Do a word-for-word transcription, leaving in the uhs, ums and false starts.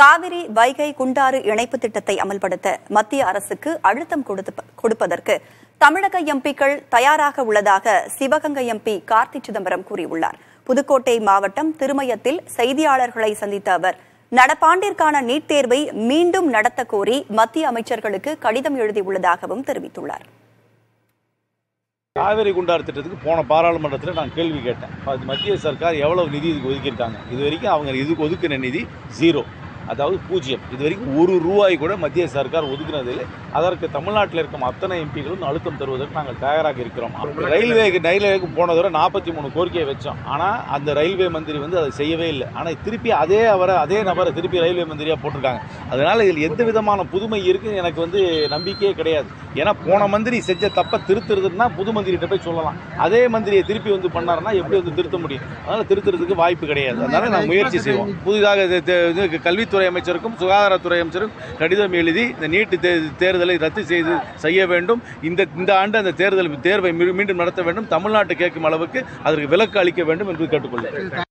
காவிரி வைகை குண்டாறு இணைப்பு திட்டத்தை அமல்படுத்த மத்திய அரசுக்கு அழுத்தம் கொடுப்பதற்கு தமிழக எம்பிக்கள் தயாராக உள்ளதாக சிவகங்கை எம்பி கார்த்தி சிதம்பரம் கூறியுள்ளார். புதுக்கோட்டை மாவட்டம் திருமயத்தில் செய்தியாளர்களை சந்தித்த அவர் நடப்பாண்டிற்கான நீட் தேர்வை மீண்டும் நடத்த கோரி மத்திய அமைச்சர்களுக்கு கடிதம் எழுதியுள்ளதாகவும் தெரிவித்துள்ளார். காவிரி குண்டாறு திட்டத்துக்கு போன பாராளுமன்றத்தில் நான் கேள்வி கேட்டேன். மத்திய சர்க்கார் எவ்வளவு நிதி இதுக்கு ஒதுக்கியிருக்காங்க? இது வரைக்கும் அவங்க இதுக்கு ஒதுக்கின நிதி ஜீரோ, அதாவது பூஜ்ஜியம். இது வரைக்கும் ஒரு ரூபாய் கூட மத்திய சர்க்கார் ஒதுக்கினதில்லை. அதற்கு தமிழ்நாட்டில் இருக்கும் அத்தனை எம்பிகளும் அழுத்தம் தருவதற்கு நாங்கள் தயாராக இருக்கிறோம். ரயில்வேக்கு ரயில்வேக்கு போன தடவை நாற்பத்தி மூணு கோரிக்கையை வச்சோம். ஆனால் அந்த ரயில்வே மந்திரி வந்து அதை செய்யவே இல்லை. ஆனால் திருப்பி அதே அவரை அதே நபரை திருப்பி ரயில்வே மந்திரியாக போட்டிருக்காங்க. அதனால் இதில் எந்த விதமான புதுமை இருக்குன்னு எனக்கு வந்து நம்பிக்கையே கிடையாது. ஏன்னா போன மந்திரி செஞ்ச தப்பை திருத்துறதுன்னா புது மந்திரிகிட்ட போய் சொல்லலாம். அதே மந்திரியை திருப்பி வந்து பண்ணாருன்னா எப்படி வந்து திருத்த முடியும்? அதனால் திருத்துறதுக்கு வாய்ப்பு கிடையாது. அதனால நான் முயற்சி செய்வோம். புதிதாக கல்வித்துறை அமைச்சருக்கும் சுகாதாரத்துறை அமைச்சரும் கடிதம் எழுதி இந்த நீட் தேர்தலை ரத்து செய்து செய்ய வேண்டும். இந்த இந்த ஆண்டு அந்த தேர்தல் தேர்வை மீண்டும் நடத்த வேண்டும். தமிழ்நாட்டு கேட்கும் அளவுக்கு அதற்கு விலக்கு அளிக்க வேண்டும் என்று கேட்டுக்கொள்கிறேன்.